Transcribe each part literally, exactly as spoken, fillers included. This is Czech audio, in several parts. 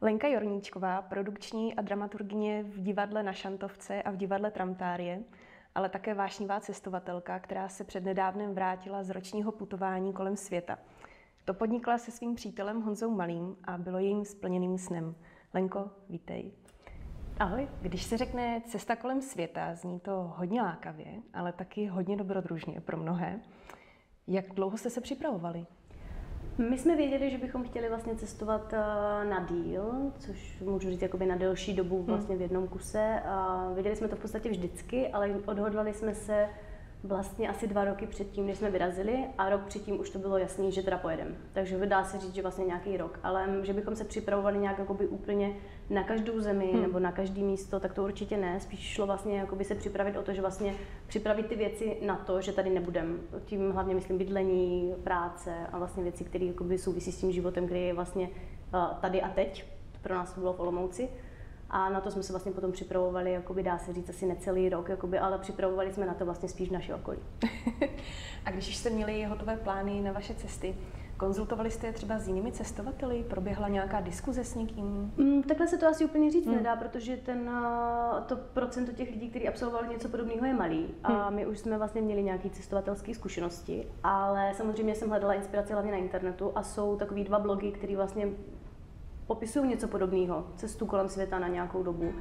Lenka Jorníčková, produkční a dramaturgyně v divadle Na Šantovce a v divadle Tramtárie, ale také vášnivá cestovatelka, která se přednedávnem vrátila z ročního putování kolem světa. To podnikla se svým přítelem Honzou Malým a bylo jejím splněným snem. Lenko, vítej. Ahoj. Když se řekne cesta kolem světa, zní to hodně lákavě, ale taky hodně dobrodružně pro mnohé. Jak dlouho jste se připravovali? My jsme věděli, že bychom chtěli vlastně cestovat na díl, což můžu říct jakoby na delší dobu vlastně v jednom kuse. A věděli jsme to v podstatě vždycky, ale odhodlali jsme se vlastně asi dva roky předtím, než jsme vyrazili, a rok předtím už to bylo jasný, že teda pojedeme. Takže dá se říct, že vlastně nějaký rok, ale že bychom se připravovali nějak jakoby úplně na každou zemi hmm. nebo na každé místo, tak to určitě ne. Spíš šlo vlastně jakoby se připravit o to, že vlastně připravit ty věci na to, že tady nebudeme. Tím hlavně myslím bydlení, práce a vlastně věci, které jakoby souvisí s tím životem, který je vlastně tady a teď. Pro nás to bylo v Olomouci. A na to jsme se vlastně potom připravovali, jakoby dá se říct asi necelý rok, jakoby, ale připravovali jsme na to vlastně spíš v naše okolí. A když jste měli hotové plány na vaše cesty, konzultovali jste je třeba s jinými cestovateli? Proběhla nějaká diskuze s někým? Mm, takhle se to asi úplně říct hmm. nedá, protože ten, to procento těch lidí, kteří absolvovali něco podobného, je malý. Hmm. A my už jsme vlastně měli nějaké cestovatelské zkušenosti, ale samozřejmě jsem hledala inspiraci hlavně na internetu a jsou takový dva blogy, které vlastně popisují něco podobného, cestu kolem světa na nějakou dobu.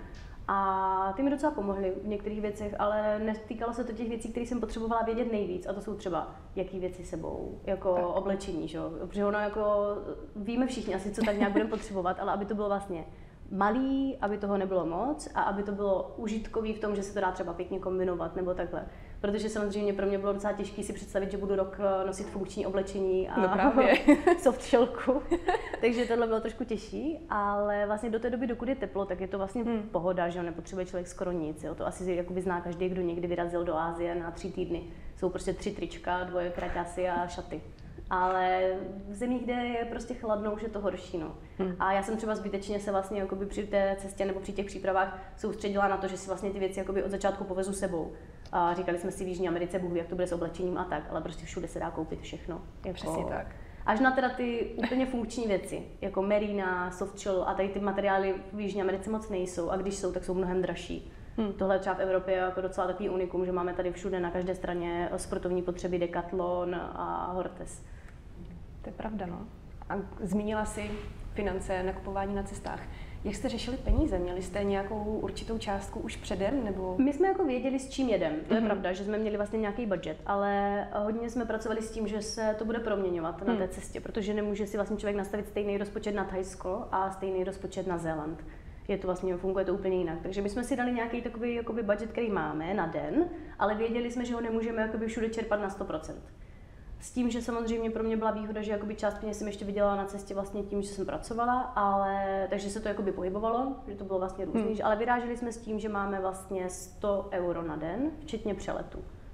A ty mi docela pomohly v některých věcech, ale netýkalo se to těch věcí, které jsem potřebovala vědět nejvíc. A to jsou třeba, jaký věci sebou, jako tak. oblečení, že jo. Protože ono jako, víme všichni asi, co tak nějak budeme potřebovat, ale aby to bylo vlastně malý, aby toho nebylo moc a aby to bylo užitkový v tom, že se to dá třeba pěkně kombinovat nebo takhle. Protože samozřejmě pro mě bylo docela těžké si představit, že budu rok nosit funkční oblečení a no soft shellku. Takže tohle bylo trošku těžší, ale vlastně do té doby, dokud je teplo, tak je to vlastně hmm. pohoda, že nepotřebuje člověk skoro nic. Jo. To asi jakoby zná každý, kdo někdy vyrazil do Asie na tři týdny. Jsou prostě tři trička, dvoje kraťasy a šaty. Ale v zemích, kde je prostě chladno, už je to horší. No. Hmm. A já jsem třeba zbytečně se vlastně jakoby při té cestě nebo při těch přípravách soustředila na to, že si vlastně ty věci jakoby od začátku povezu sebou. A říkali jsme si v Jižní Americe, Bůh ví, jak to bude s oblečením a tak, ale prostě všude se dá koupit všechno. Jako... Přesně tak. Až na teda ty úplně funkční věci, jako merina, softshell a tady ty materiály v Jižní Americe moc nejsou a když jsou, tak jsou mnohem dražší. Hmm. Tohle třeba v Evropě je jako docela takový unikum, že máme tady všude na každé straně sportovní potřeby Decathlon a Hortes. To je pravda, no. A zmínila si finance, nakupování na cestách. Jak jste řešili peníze? Měli jste nějakou určitou částku už předem, nebo? My jsme jako věděli, s čím jedem. To je mm-hmm. pravda, že jsme měli vlastně nějaký budget, ale hodně jsme pracovali s tím, že se to bude proměňovat na té cestě, protože nemůže si vlastně člověk nastavit stejný rozpočet na Thajsko a stejný rozpočet na Zéland. Je to vlastně, funguje to úplně jinak. Takže my jsme si dali nějaký takový jakoby budget, který máme na den, ale věděli jsme, že ho nemůžeme jakoby všude čerpat na sto procent. S tím, že samozřejmě pro mě byla výhoda, že jakoby část peněz jsem ještě vydělala na cestě vlastně tím, že jsem pracovala, ale takže se to jakoby pohybovalo, že to bylo vlastně různý, hmm. ale vyráželi jsme s tím, že máme vlastně sto euro na den, včetně přeletu.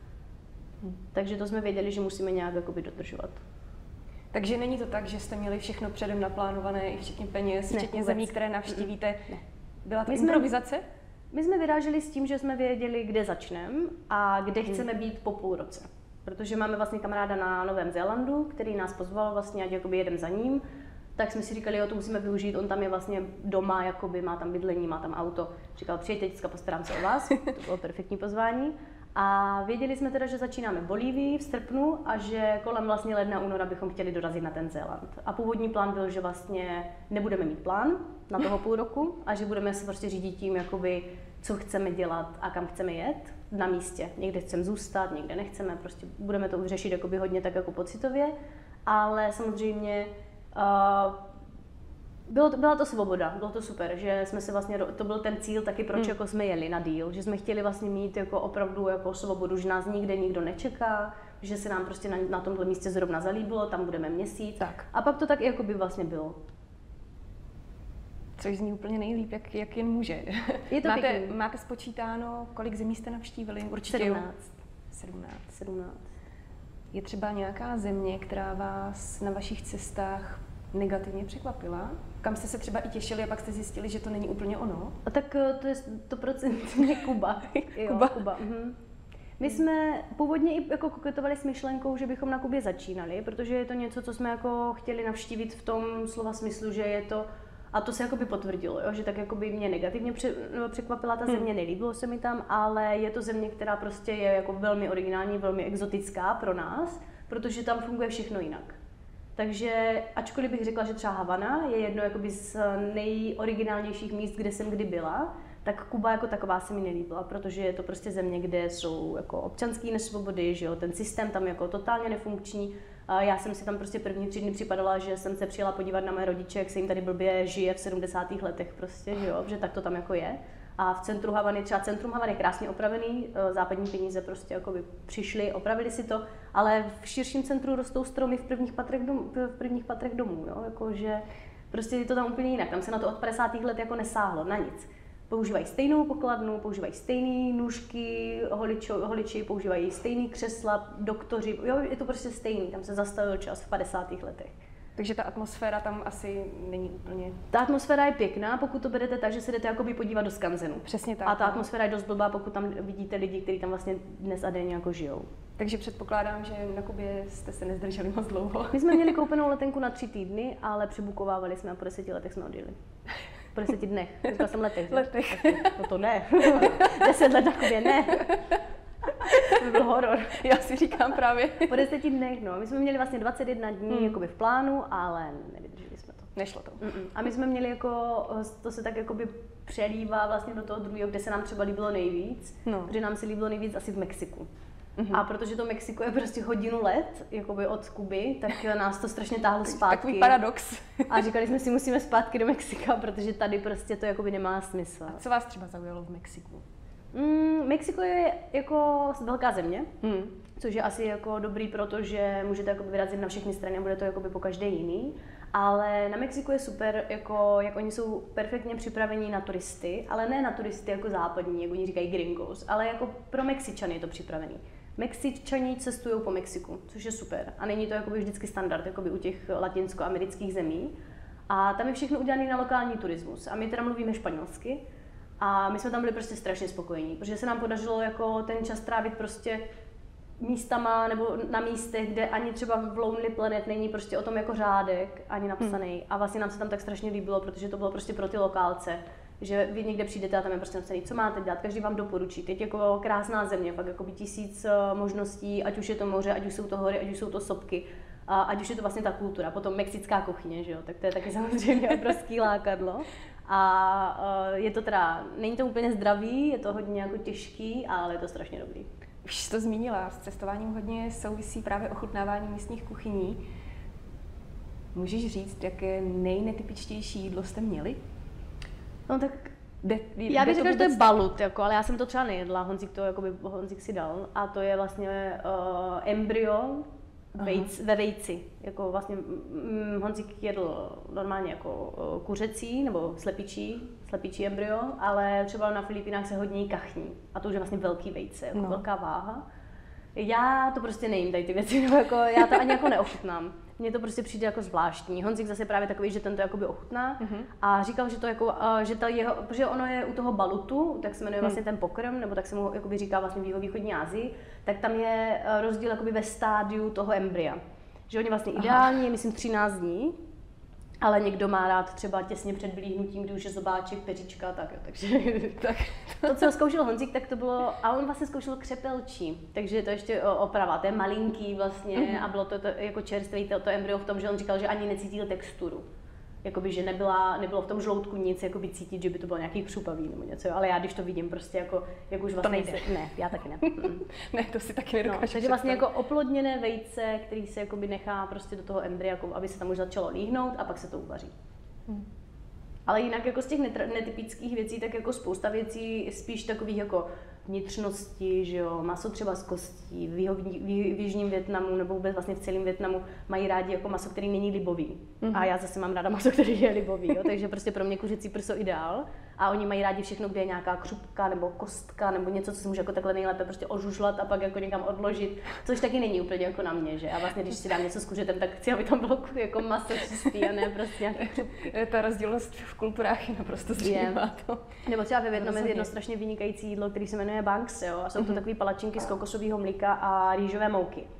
Hmm. Takže to jsme věděli, že musíme nějak jakoby dodržovat. Takže není to tak, že jste měli všechno předem naplánované, i včetně peněz, ne, včetně vůbec. zemí, které navštívíte? Ne. Byla to my improvizace? Jsme, my jsme vyráželi s tím, že jsme věděli, kde začneme a kde hmm. chceme být po půl roce. Protože máme vlastně kamaráda na Novém Zélandu, který nás pozval vlastně, ať jakoby jedem za ním, tak jsme si říkali, jo, to musíme využít, on tam je vlastně doma, jakoby má tam bydlení, má tam auto. Říkal, přijďte, teďka postarám se o vás, to bylo perfektní pozvání. A věděli jsme teda, že začínáme v Bolívii v srpnu a že kolem vlastně ledna, února bychom chtěli dorazit na ten Zéland. A původní plán byl, že vlastně nebudeme mít plán na toho půl roku a že budeme se prostě řídit tím, jakoby, co chceme dělat a kam chceme jet na místě. Někde chceme zůstat, někde nechceme, prostě budeme to řešit jakoby hodně tak jako pocitově, ale samozřejmě uh, bylo to, byla to svoboda, bylo to super, že jsme se vlastně, to byl ten cíl taky, proč hmm. jako jsme jeli na díl, že jsme chtěli vlastně mít jako opravdu jako svobodu, že nás nikde nikdo nečeká, že se nám prostě na, na tomhle místě zrovna zalíbilo, tam budeme měsíc tak. A pak to tak jako by vlastně bylo. Což zní úplně nejlíp, jak, jak jen může. Je to máte, máte spočítáno, kolik zemí jste navštívili? Určitě sedmnáct. sedmnáct. sedmnáct. Je třeba nějaká země, která vás na vašich cestách negativně překvapila? Kam jste se třeba i těšili a pak jste zjistili, že to není úplně ono? A tak to je sto procent Kuba. Jo, Kuba. Kuba. Mhm. My jsme původně i jako koketovali s myšlenkou, že bychom na Kubě začínali, protože je to něco, co jsme jako chtěli navštívit v tom slova smyslu, že je to A to se jakoby potvrdilo, jo? Že tak jakoby mě negativně překvapila ta země, nelíbilo se mi tam, ale je to země, která prostě je jako velmi originální, velmi exotická pro nás, protože tam funguje všechno jinak. Takže ačkoliv bych řekla, že třeba Havana je jedno jakoby z nejoriginálnějších míst, kde jsem kdy byla, tak Kuba jako taková se mi nelíbila, protože je to prostě země, kde jsou jako občanské nesvobody, že jo, ten systém tam jako totálně nefunkční. Já jsem si tam prostě první tři dny připadala, že jsem se přijela podívat na mé rodiče, jak se jim tady blbě žije v sedmdesátých letech prostě, že jo, že tak to tam jako je. A v centru Havany, třeba centrum Havany je krásně opravený, západní peníze prostě jako by přišly, opravili si to, ale v širším centru rostou stromy v prvních patrech domů, v prvních patrech domů, jo, jakože prostě je to tam úplně jinak, tam se na to od padesátých let jako nesáhlo, na nic. Používají stejnou pokladnu, používají stejné nůžky, holičo, holiči používají stejný křesla, doktoři, jo, je to prostě stejný, tam se zastavil čas v padesátých letech. Takže ta atmosféra tam asi není úplně... Ta atmosféra je pěkná, pokud to berete tak, že se jdete jakoby podívat do skanzenu. Přesně tak. A ta atmosféra je dost blbá, pokud tam vidíte lidi, kteří tam vlastně dnes a denně jako žijou. Takže předpokládám, že na Kubě jste se nezdrželi moc dlouho. My jsme měli koupenou letenku na tři týdny, ale přebukovávali jsme a po deseti letech jsme odjeli. Po deseti dnech. Říkala jsem letech. Letech. No to ne. Deset let na Kubě ne. To by byl horor. Já si říkám právě. Po deseti dnech, no. My jsme měli vlastně dvacet jedna dní hmm. jakoby v plánu, ale nevydrželi jsme to. Nešlo to. Mm-mm. A my jsme měli jako, to se tak jakoby přelívá vlastně do toho druhého, kde se nám třeba líbilo nejvíc. No. Protože nám se líbilo nejvíc asi v Mexiku. Mm-hmm. A protože to Mexiko je prostě hodinu let, jakoby od Kuby, tak nás to strašně táhlo zpátky. Takový paradox. A říkali jsme si, musíme zpátky do Mexika, protože tady prostě to jakoby nemá smysl. A co vás třeba zaujalo v Mexiku? Mm, Mexiko je jako velká země, mm. což je asi jako dobrý, protože můžete jako vyrazit na všechny strany a bude to jako po každé jiný. Ale na Mexiku je super, jako, jak oni jsou perfektně připraveni na turisty, ale ne na turisty jako západní, jak oni říkají gringos, ale jako pro Mexičany je to připravený. Mexičani cestují po Mexiku, což je super. A není to jakoby vždycky standard jakoby u těch latinskoamerických zemí. A tam je všechno udělané na lokální turismus. A my teda mluvíme španělsky. A my jsme tam byli prostě strašně spokojení, protože se nám podařilo jako ten čas trávit prostě místama nebo na místech, kde ani třeba v Lonely Planet není prostě o tom jako řádek ani napsaný. Hmm. A vlastně nám se tam tak strašně líbilo, protože to bylo prostě pro ty lokálce, že vy někde přijdete a tam je prostě napsaný, co máte dělat, každý vám doporučí. Teď jako krásná země, fakt jako by tisíc možností, ať už je to moře, ať už jsou to hory, ať už jsou to sopky, a ať už je to vlastně ta kultura. Potom mexická kuchyně, že jo, tak to je taky samozřejmě obrovský lákadlo. A je to teda, není to úplně zdravý, je to hodně jako těžký, ale je to strašně dobrý. Už jsi to zmínila, s cestováním hodně souvisí právě ochutnávání místních kuchyní. Můžeš říct, jaké nejnetypičtější jídlo jste měli? No tak de, já bych řekla, že to je balut, jako, ale já jsem to třeba nejedla, Honzik to jakoby, Honzik si dal. A to je vlastně uh, embryo vejc, ve vejci. Jako vlastně mm, Honzik jedl normálně jako uh, kuřecí nebo slepičí, slepičí embryo, ale třeba na Filipínách se hodně jí kachní. A to už je vlastně velký vejce, jako no. velká váha. Já to prostě nejím tady ty věci, nebo jako, já to ani jako neochutnám. Mně to prostě přijde jako zvláštní. Honzik zase právě takový, že ten to jakoby ochutná uh-huh. a říkal, že to jako, uh, že ta jeho, protože ono je u toho balutu, tak se jmenuje vlastně ten pokrm, nebo tak se mu jakoby říká vlastně v jihovýchodní Asii, tak tam je rozdíl jakoby ve stádiu toho embrya. Že on je vlastně ideální, je myslím třináct dní, ale někdo má rád třeba těsně před vylíhnutím, kdy už je zobáček, peříčka, tak jo, takže tak. To, co zkoušel Honzik, tak to bylo, a on vlastně zkoušel křepelčí, takže to ještě oprava, to je malinký vlastně mm-hmm. a bylo to, to jako čerstvý to, to embryo v tom, že on říkal, že ani necítil texturu. Jakoby, že nebyla, nebylo v tom žloutku nic jakoby cítit, že by to bylo nějaký křupavý nebo něco, ale já když to vidím prostě jako, jak už vlastně... To nejde. Se, ne, já taky ne. Ne, to si taky nedokážu. No, takže vlastně jako oplodněné vejce, který se jakoby nechá prostě do toho embrya, jako aby se tam už začalo líhnout a pak se to uvaří. Hmm. Ale jinak jako z těch netypických věcí, tak jako spousta věcí spíš takových jako vnitřnosti, že jo, maso třeba z kostí, v, jihovní, v jižním Vietnamu nebo vůbec vlastně v celém Vietnamu mají rádi jako maso, který není libový. Mm-hmm. A já zase mám ráda maso, který je libový, jo, takže prostě pro mě kuřecí prso ideál. A oni mají rádi všechno, kde je nějaká křupka nebo kostka nebo něco, co se může jako takhle nejlépe prostě ožužlat a pak jako někam odložit, což taky není úplně jako na mě, že? A vlastně když si dám něco s kuřetem, tak chci, aby tam bylo jako maso čistý a ne prostě nějaké křupky. Ta rozdílnost v kulturách je naprosto zřejmá. Nebo třeba ve Vietnamu je jedno strašně vynikající jídlo, který se jmenuje bang seo a jsou to takové palačinky z kokosového mlíka a rýžové mouky.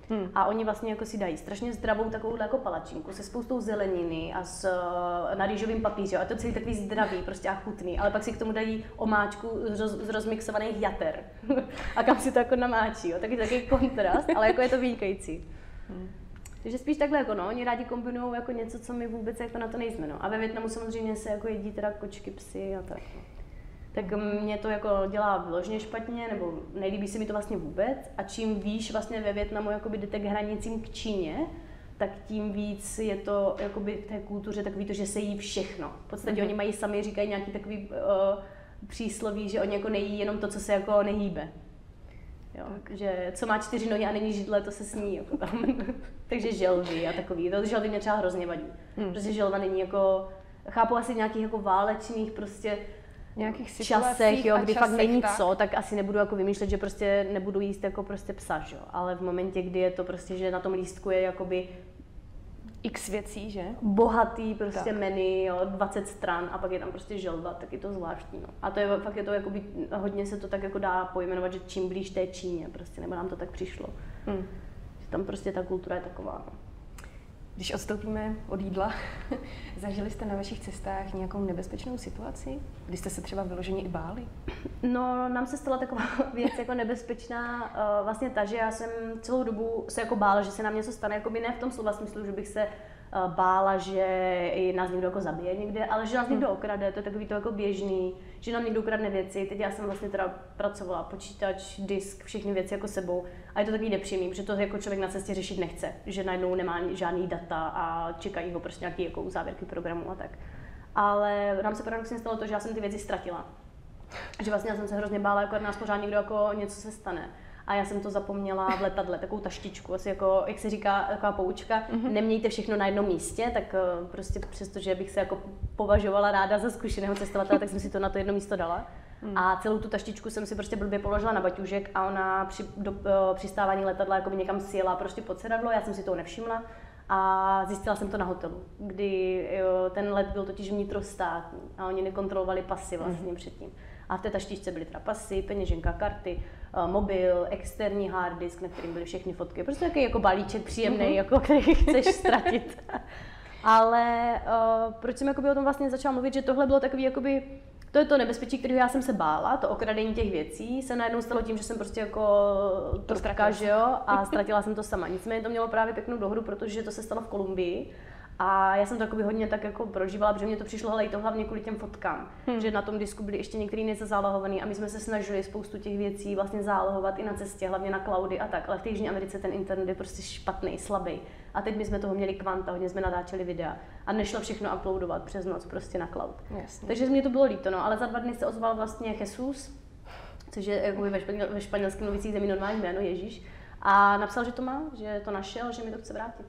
Hmm. A oni vlastně jako si dají strašně zdravou takovou jako palačinku se spoustou zeleniny a s, na rýžovým papíře. A to celý takový zdravý prostě a chutný. Ale pak si k tomu dají omáčku z, roz, z rozmixovaných jater. A kam si to jako namáčí. Jo. Taky takový kontrast, ale jako je to vynikající. Hmm. Takže spíš takhle jako no, oni rádi kombinují jako něco, co my vůbec jako na to nejsme. No. A ve Vietnamu samozřejmě se jako jedí teda kočky, psy a tak. No. Tak mě to jako dělá vyloženě špatně, nebo nelíbí se mi to vlastně vůbec. A čím výš vlastně ve Vietnamu jakoby jdete k hranicím k Číně, tak tím víc je to jakoby v té kultuře takový to, že se jí všechno. V podstatě mm-hmm. oni mají sami, říkají nějaký takový uh, přísloví, že oni jako nejí jenom to, co se jako nehýbe. Jo, že co má čtyři nohy a není židle, to se sní. Jako tam. Takže želvy a takový. To želvy mě třeba hrozně vadí. Mm. Protože želva není jako, chápu asi nějakých jako válečných prostě nějakých časech, jo, kdy časech, fakt není tak. co, tak asi nebudu jako vymýšlet, že prostě nebudu jíst jako prostě psa, jo. Ale v momentě, kdy je to prostě, že na tom lístku je jakoby x věcí, že? Bohatý prostě tak. Menu, jo, dvacet stran a pak je tam prostě želva, tak je to zvláštní, no. A to je fakt je to jakoby, hodně se to tak jako dá pojmenovat, že čím blíž té Číně, prostě, nebo nám to tak přišlo. Hmm. Že tam prostě ta kultura je taková, no. Když odstoupíme od jídla, zažili jste na vašich cestách nějakou nebezpečnou situaci? Kdy jste se třeba vyloženě i báli? No, nám se stala taková věc jako nebezpečná, uh, vlastně ta, že já jsem celou dobu se jako bála, že se nám něco stane, jako by ne v tom slova smyslu, že bych se uh, bála, že nás někdo jako zabije někde, ale že nás někdo okrade, to je takový to jako běžný, že nám někdo ukradne věci. Teď já jsem vlastně teda pracovala, počítač, disk, všechny věci jako sebou a je to takový nepříjemný, protože to jako člověk na cestě řešit nechce, že najednou nemá žádný data a čekají ho prostě nějaký jako závěrky programu a tak. Ale nám se paradoxně stalo to, že já jsem ty věci ztratila. Že vlastně já jsem se hrozně bála, jako nás pořád někdo jako něco se stane. A já jsem to zapomněla v letadle, takovou taštičku, asi jako, jak se říká, taková poučka, mm-hmm. nemějte všechno na jednom místě, tak prostě přesto, že bych se jako považovala ráda za zkušeného cestovatele, tak jsem si to na to jedno místo dala. Mm. A celou tu taštičku jsem si prostě blbě položila na baťůžek a ona při do, přistávání letadla jako by někam sjela prostě pod sedadlo, já jsem si toho nevšimla. A zjistila jsem to na hotelu, kdy jo, ten let byl totiž vnitrostátní a oni nekontrolovali pasy vlastně mm. předtím. A v té taštičce byly teda pasy, peněženka, karty, uh, mobil, externí hard disk, na kterým byly všechny fotky. Prostě takový jako balíček příjemný, mm-hmm. jako, který chceš ztratit. Ale uh, proč jsem jakoby o tom vlastně začala mluvit, že tohle bylo takový jakoby, to je to nebezpečí, kterého já jsem se bála, to okradení těch věcí se najednou stalo tím, že jsem prostě jako trpka, že jo, a ztratila jsem to sama. Nicméně to mělo právě pěknou dohodu, protože to se stalo v Kolumbii. A já jsem to jakoby hodně tak jako prožívala, protože mě to přišlo hele, i to hlavně kvůli těm fotkám, hmm. že na tom disku byly ještě některé nezazálohované a my jsme se snažili spoustu těch věcí vlastně zálohovat i na cestě, hlavně na cloudy a tak, ale v té Jižní Americe ten internet je prostě špatný, slabý. A teď my jsme toho měli kvanta, hodně jsme natáčeli videa a nešlo všechno uploadovat přes noc prostě na cloud. Jasně. Takže mě to bylo líto, no, ale za dva dny se ozval vlastně Jesus, což je jakoby ve, španěl, ve španělském mluvící zemi normální jméno Ježíš, a napsal, že to má, že to našel, že mi to chce vrátit.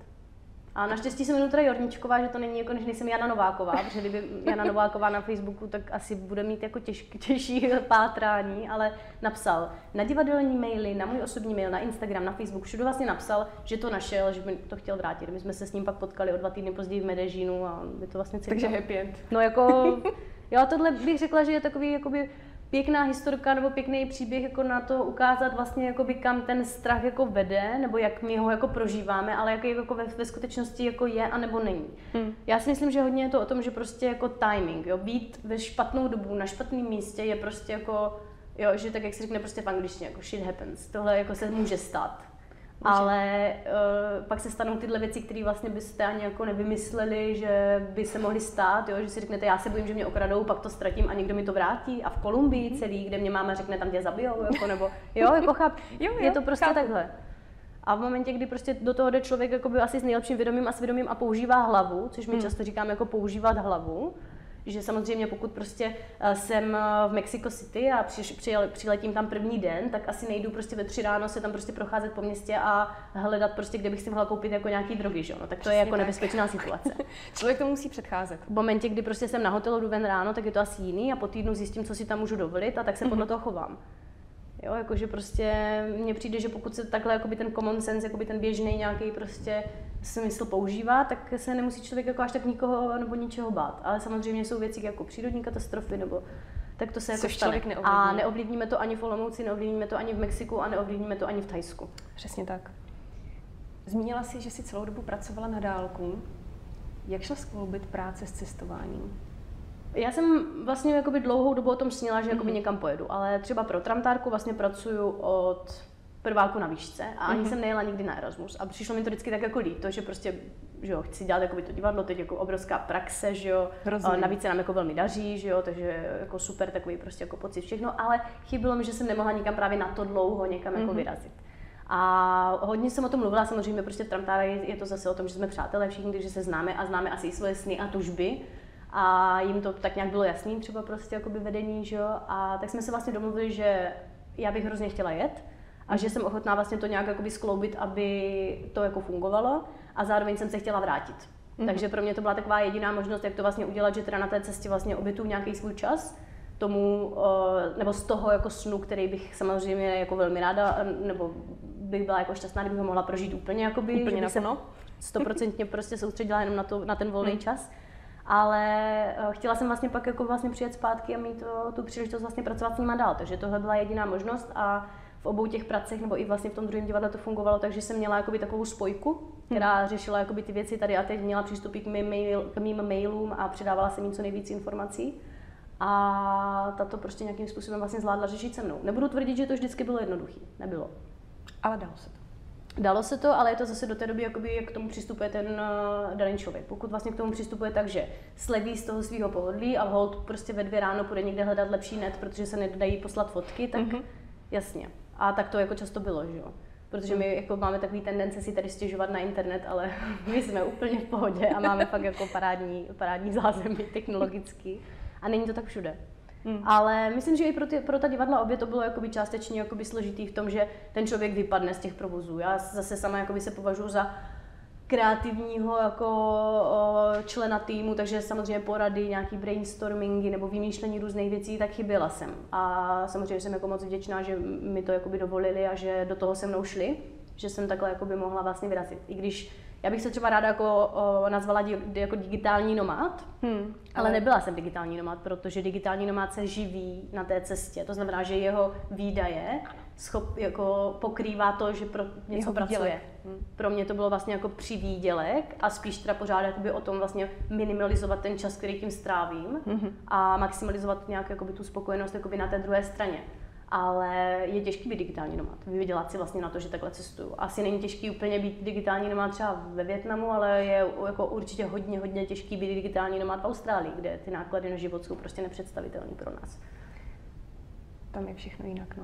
A naštěstí se jmenuji teda Jorničková, že to není jako, než nejsem Jana Nováková, protože kdyby Jana Nováková na Facebooku, tak asi bude mít jako těž, těžší pátrání, ale napsal na divadelní maily, na můj osobní mail, na Instagram, na Facebook, všude vlastně napsal, že to našel, že by to chtěl vrátit. My jsme se s ním pak potkali o dva týdny později v Medellínu a by to vlastně celý. Takže happy end. No jako, jo, tohle bych řekla, že je takový jakoby pěkná historka nebo pěkný příběh jako na to ukázat vlastně jakoby kam ten strach jako vede, nebo jak my ho jako prožíváme, ale jaký jako ve, ve skutečnosti jako je a nebo není. Hmm. Já si myslím, že hodně je to o tom, že prostě jako timing, jo, být ve špatnou dobu na špatném místě je prostě jako, jo, že tak jak se řekne prostě v angličtině, jako shit happens, tohle jako se může stát. Může. Ale uh, pak se stanou tyhle věci, které vlastně byste ani jako nevymysleli, že by se mohly stát, jo? Že si řeknete, já se bojím, že mě okradou, pak to ztratím a někdo mi to vrátí. A v Kolumbii celý, kde mě máma řekne, tam tě zabijou, jako, nebo jo, jako cháp, jo, jo, je to prostě chápu. Takhle. A v momentě, kdy prostě do toho jde člověk jakoby asi s nejlepším vědomím a svědomím a používá hlavu, což my hmm. často říkáme jako používat hlavu, že samozřejmě pokud prostě jsem v Mexico City a při, přijel, přiletím tam první den, tak asi nejdu prostě ve tři ráno se tam prostě procházet po městě a hledat prostě, kde bych si mohla koupit jako nějaký drogy, že? No, tak to přesně je jako tak. Nebezpečná situace. Člověk to musí předcházet. V momentě, kdy prostě jsem na hotelu, jdu ven ráno, tak je to asi jiný a po týdnu zjistím, co si tam můžu dovolit a tak se podle toho chovám. Jo, jakože prostě mně přijde, že pokud se takhle jakoby ten common sense, jakoby ten běžný nějaký prostě smysl používá, tak se nemusí člověk jako až tak nikoho nebo ničeho bát. Ale samozřejmě jsou věci jako přírodní katastrofy nebo tak to se jako stane. A neovlivníme to ani v Olomouci, neovlivníme to ani v Mexiku a neovlivníme to ani v Thajsku. Přesně tak. Zmínila jsi, že jsi celou dobu pracovala na dálku. Jak šla skloubit práce s cestováním? Já jsem vlastně jakoby dlouhou dobu o tom snila, že jakoby někam pojedu, ale třeba pro tramtárku vlastně pracuju od prváku na výšce a ani mm-hmm. jsem nejela nikdy na Erasmus a přišlo mi to vždycky tak jako líto, že prostě, že jo, chci dělat jakoby to divadlo, teď jako obrovská praxe, že jo, a navíc se nám jako velmi daří, že jo, takže jako super takový prostě jako pocit všechno, ale chybilo mi, že jsem nemohla nikam právě na to dlouho někam mm-hmm. jako vyrazit. A hodně jsem o tom mluvila, samozřejmě prostě v Tramtáře je to zase o tom, že jsme přátelé všichni, takže se známe a známe asi i svoje sny a tužby. A jim to tak nějak bylo jasný, třeba prostě jakoby vedení, že jo. A tak jsme se vlastně domluvili, že já bych hrozně chtěla jet a že jsem ochotná vlastně to nějak jakoby skloubit, aby to jako fungovalo a zároveň jsem se chtěla vrátit. Mm-hmm. Takže pro mě to byla taková jediná možnost, jak to vlastně udělat, že teda na té cestě vlastně obětuju nějaký svůj čas tomu, nebo z toho jako snu, který bych samozřejmě jako velmi ráda, nebo bych byla jako šťastná, kdybych ho mohla prožít úplně, jakoby, úplně že bych se stoprocentně prostě soustředila jenom na, to, na ten volný hmm. čas. Ale chtěla jsem vlastně pak jako vlastně přijet zpátky a mít to, tu příležitost vlastně pracovat s nima dál, takže tohle byla jediná možnost a v obou těch pracech, nebo i vlastně v tom druhém divadle to fungovalo, takže jsem měla jakoby takovou spojku, která hmm. řešila jakoby ty věci tady a teď, měla přístup k mým, mail, k mým mailům a předávala jsem jim co nejvíc informací. A tato prostě nějakým způsobem vlastně zvládla řešit se mnou. Nebudu tvrdit, že to vždycky bylo jednoduché, nebylo. Ale dalo se to. Dalo se to, ale je to zase do té doby, jakoby, jak k tomu přistupuje ten uh, daný člověk. Pokud vlastně k tomu přistupuje tak, že sleví z toho svého pohodlí a hold prostě ve dvě ráno půjde někde hledat lepší net, protože se nedají poslat fotky, tak mm-hmm. jasně. A tak to jako často bylo, že jo. Protože my jako máme takový tendence si tady stěžovat na internet, ale my jsme úplně v pohodě a máme fakt jako parádní, parádní zázemí technologický. A není to tak všude. Hmm. Ale myslím, že i pro, ty, pro ta divadla obě to bylo jakoby částečně jakoby složitý v tom, že ten člověk vypadne z těch provozů. Já zase sama jakoby se považuji za kreativního jako o, člena týmu, takže samozřejmě porady, nějaký brainstormingy nebo vymýšlení různých věcí, tak chyběla jsem. A samozřejmě jsem jako moc vděčná, že mi to jakoby dovolili a že do toho se mnou šli, že jsem takhle jakoby mohla vlastně vyrazit. I když já bych se třeba ráda jako, o, nazvala di, jako digitální nomád, hmm, ale... ale nebyla jsem digitální nomád, protože digitální nomád se živí na té cestě. To znamená, že jeho výdaje schop, jako pokrývá to, že pro něco jeho pracuje. Hmm. Pro mě to bylo vlastně jako přivýdělek a spíš teda pořád jakoby o tom vlastně minimalizovat ten čas, který tím strávím hmm. a maximalizovat nějak jakoby tu spokojenost jakoby na té druhé straně. Ale je těžký být digitální nomád, vydělat si vlastně na to, že takhle cestuju. Asi není těžký úplně být digitální nomád třeba ve Vietnamu, ale je jako určitě hodně, hodně těžký být digitální nomád v Austrálii, kde ty náklady na život jsou prostě nepředstavitelné pro nás. Tam je všechno jinak, no.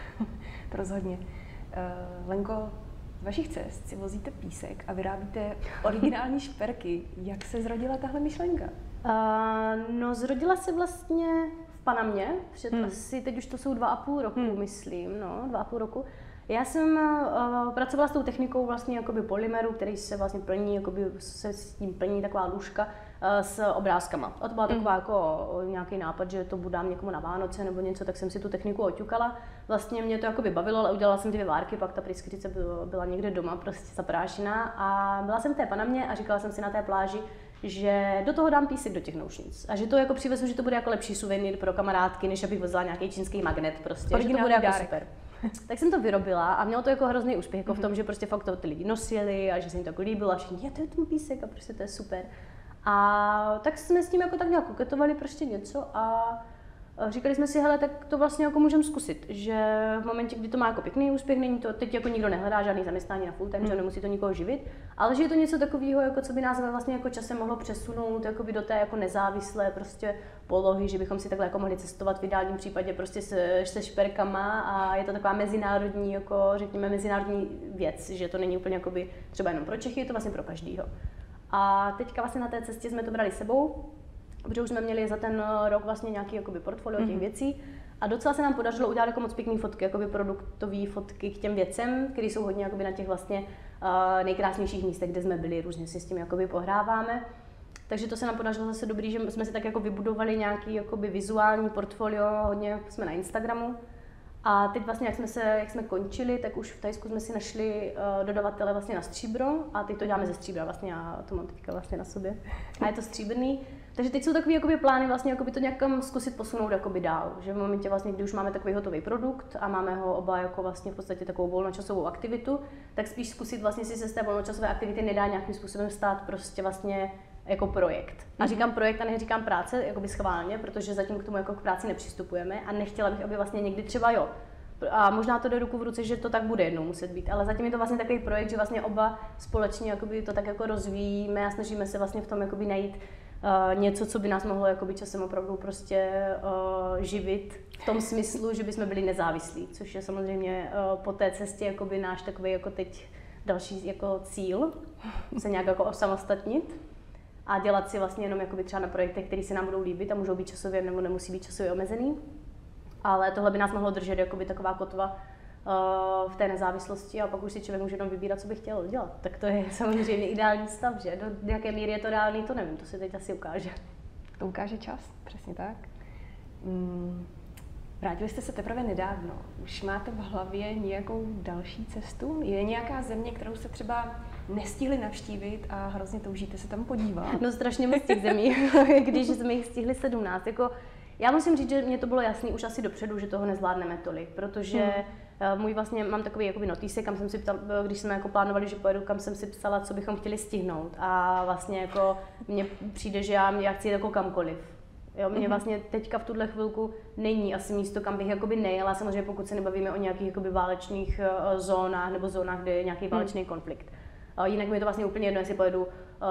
To rozhodně. Uh, Lenko, z vašich cest si vozíte písek a vyrábíte originální šperky. Jak se zrodila tahle myšlenka? Uh, no, zrodila se vlastně v Panamě, před hmm. asi, teď už to jsou dva a půl roku, hmm. myslím, no, dva a půl roku. Já jsem uh, pracovala s tou technikou vlastně jakoby polymeru, který se vlastně plní, jakoby se s tím plní taková lůžka uh, s obrázkama. A to byla taková mm. jako nějaký nápad, že to budám někomu na Vánoce nebo něco, tak jsem si tu techniku oťukala. Vlastně mě to jakoby bavilo, ale udělala jsem dvě várky, pak ta pryskyřice byla, byla někde doma prostě zaprášená a byla jsem v té Panamě a říkala jsem si na té pláži, že do toho dám písek do těch noušnic a že to jako přivezu, že to bude jako lepší suvenýr pro kamarádky, než abych vozila nějaký čínský magnet prostě, že to bude jako super. Tak jsem to vyrobila a mělo to jako hrozný úspěch, jako v tom, že prostě fakt to ty lidi nosili a že se jim to jako líbilo a všichni, to je ten písek a prostě to je super. A tak jsme s tím jako tak nějak koketovali prostě něco a říkali jsme si, hele, tak to vlastně jako můžeme zkusit, že v momentě, kdy to má jako pěkný úspěch, není to, teď jako nikdo nehledá žádný zaměstnání na full time, mm. že nemusí to nikoho živit, ale že je to něco takového, jako co by nás vlastně jako časem mohlo přesunout jakoby do té jako nezávislé prostě polohy, že bychom si takhle jako mohli cestovat v ideálním případě prostě se, se šperkama a je to taková mezinárodní, jako řekněme mezinárodní věc, že to není úplně jakoby třeba jenom pro Čechy, je to vlastně pro každýho. A teďka vlastně na té cestě jsme to brali sebou, protože už jsme měli za ten rok vlastně nějaký jakoby portfolio těch mm-hmm. věcí a docela se nám podařilo udělat jako moc pěkný fotky, jakoby produktové fotky k těm věcem, které jsou hodně jakoby na těch vlastně uh, nejkrásnějších místech, kde jsme byli, různě si s tím jakoby pohráváme. Takže to se nám podařilo zase dobrý, že jsme si tak jako vybudovali nějaký jakoby vizuální portfolio, hodně jsme na Instagramu. A teď vlastně, jak jsme, se, jak jsme končili, tak už v Thajsku jsme si našli uh, dodavatele vlastně na stříbro a teď to děláme ze stříbra vlastně, já to mám teďka vlastně na sobě. A je to stříbrný. Takže teď jsou takové jakoby, plány vlastně jakoby, to nějakam zkusit posunout jakoby, dál. Že v momentě, vlastně, kdy už máme takový hotový produkt a máme ho oba jako vlastně v podstatě takovou volnočasovou aktivitu, tak spíš zkusit vlastně si se z té volnočasové aktivity nedá nějakým způsobem stát prostě vlastně jako projekt. A říkám projekt a neříkám práce, jakoby schválně, protože zatím k tomu jako k práci nepřistupujeme a nechtěla bych, aby vlastně někdy třeba jo. A možná to jde ruku v ruce, že to tak bude jednou muset být, ale zatím je to vlastně takový projekt, že vlastně oba společně jakoby to tak jako rozvíjíme a snažíme se vlastně v tom jakoby najít uh, něco, co by nás mohlo jakoby časem opravdu prostě uh, živit v tom smyslu, že bychom byli nezávislí, což je samozřejmě uh, po té cestě jakoby náš takový jako teď další jako cíl, se nějak jako osamostatnit a dělat si vlastně jenom jakoby třeba na projektech, které se nám budou líbit a můžou být časově nebo nemusí být časově omezený. Ale tohle by nás mohlo držet jakoby taková kotva uh, v té nezávislosti a pak už si člověk může jenom vybírat, co by chtěl dělat. Tak to je samozřejmě ideální stav, že? Do jaké míry je to reálný, to nevím, to se teď asi ukáže. To ukáže čas, přesně tak. Mm, vrátili jste se teprve nedávno. Už máte v hlavě nějakou další cestu? Je nějaká země, kterou se třeba nestihli navštívit a hrozně toužíte se tam podívat? No strašně moc těch zemí, když jsme jich stihli sedmnáct. Jako, já musím říct, že mě to bylo jasný už asi dopředu, že toho nezvládneme tolik, protože hmm. můj vlastně, mám takový jakoby notýsek, kam jsem si ptal, když jsme jako plánovali, že pojedu, kam jsem si psala, co bychom chtěli stihnout a vlastně jako mně přijde, že já, já chci jít jako kamkoliv. Jo, mně vlastně teďka v tuhle chvilku není asi místo, kam bych jakoby nejela, samozřejmě pokud se nebavíme o nějakých jakoby válečných uh, zónách nebo zónách, kde je nějaký válečný hmm. konflikt. Uh, jinak mi je to vlastně úplně jedno, jestli pojedu uh,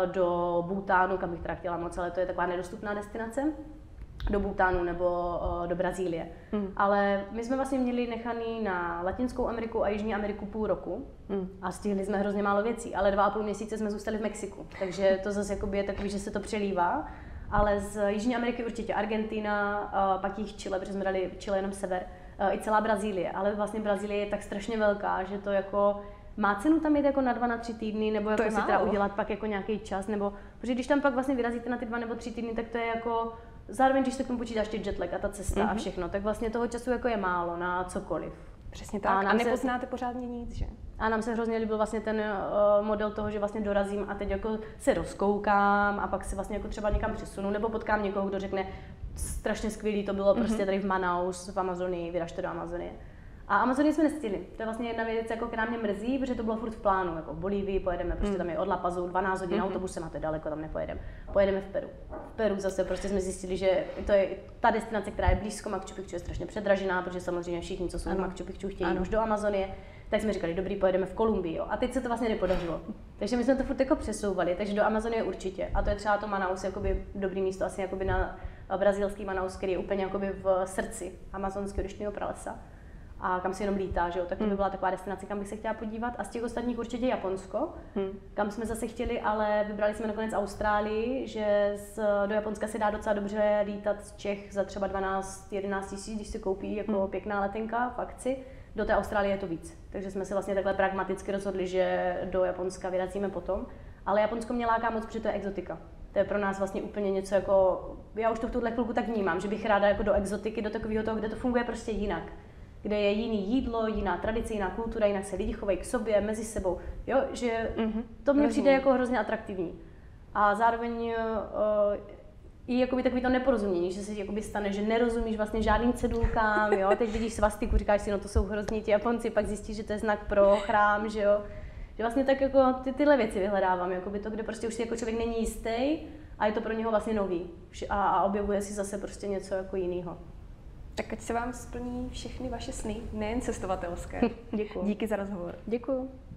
do Bhutánu, kam bych teda chtěla moc, ale to je taková nedostupná destinace, do Bhutánu nebo uh, do Brazílie. Hmm. Ale my jsme vlastně měli nechaný na Latinskou Ameriku a Jižní Ameriku půl roku hmm. a stihli jsme hrozně málo věcí, ale dva a půl měsíce jsme zůstali v Mexiku, takže to zase jakoby je takový, že se to přelívá. Ale z Jižní Ameriky určitě Argentina, uh, pak jich Chile, protože jsme dali Chile jenom sever, uh, i celá Brazílie, ale vlastně Brazílie je tak strašně velká, že to jako má cenu tam jít jako na dva, na tři týdny, nebo jako si teda udělat pak jako nějaký čas, nebo, protože když tam pak vlastně vyrazíte na ty dva nebo tři týdny, tak to je jako, zároveň když se k tomu počítáš ty jetlag a ta cesta mm-hmm. a všechno, tak vlastně toho času jako je málo na cokoliv. Přesně tak, a, a nepoznáte se... pořádně nic, že? A nám se hrozně líbil vlastně ten uh, model toho, že vlastně dorazím a teď jako se rozkoukám a pak se vlastně jako třeba někam přesunu, nebo potkám někoho, kdo řekne, strašně skvělý to bylo mm-hmm. prostě tady v Manaus, v Amazonii, vyražte do Amazonie. A Amazonii jsme nestihli. To je vlastně jedna věc, jako, která mě mrzí, protože to bylo furt v plánu. Jako v Bolívii pojedeme, prostě tam je od La Pazu dvanáct hodin mm-hmm. autobusem a to je daleko, tam nepojedeme. Pojedeme v Peru. V Peru zase prostě jsme zjistili, že to je ta destinace, která je blízko Machu Picchu, je strašně předražená, protože samozřejmě všichni, co jsou v Machu Picchu, chtějí ano. už do Amazonie. Tak jsme říkali, dobrý, pojedeme v Kolumbii, jo. A teď se to vlastně nepodařilo. Takže my jsme to furt jako přesouvali, takže do Amazonie určitě. A to je třeba to Manaus, jakoby dobrý místo, asi jakoby na brazilský Manaus, který je úplně jakoby v srdci amazonského deštného pralesa. A kam se jenom lítá, že jo, tak to by byla taková destinace, kam bych se chtěla podívat. A z těch ostatních určitě Japonsko, hmm. kam jsme zase chtěli, ale vybrali jsme nakonec Austrálii, že z, do Japonska se dá docela dobře lítat z Čech za třeba dvanáct jedenáct tisíc, když se koupí jako hmm. pěkná letenka v akci. Do té Austrálie je to víc. Takže jsme si vlastně takhle pragmaticky rozhodli, že do Japonska vyrazíme potom. Ale Japonsko mě láká moc, protože to je exotika. To je pro nás vlastně úplně něco jako, já už to v tuhle chvilku tak vnímám, že bych ráda jako do exotiky, do takového toho, kde to funguje prostě jinak. Kde je jiný jídlo, jiná tradice, jiná kultura, jinak se lidi chovají k sobě, mezi sebou. Jo, že mm-hmm. to mně přijde jako hrozně atraktivní. A zároveň uh, i jakoby takový to neporozumění, že se jakoby stane, že nerozumíš vlastně žádným cedulkám, jo. Teď vidíš svastiku, říkáš si, no to jsou hrozní ti Japonci, pak zjistíš, že to je znak pro chrám, že jo. Že vlastně tak jako ty, tyhle věci vyhledávám, jakoby to, kde prostě už si jako člověk není jistý a je to pro něho vlastně nový. A, a objevuje si zase prostě něco jako jiného. Tak ať se vám splní všechny vaše sny, nejen cestovatelské. Děkuji. Díky za rozhovor. Děkuji.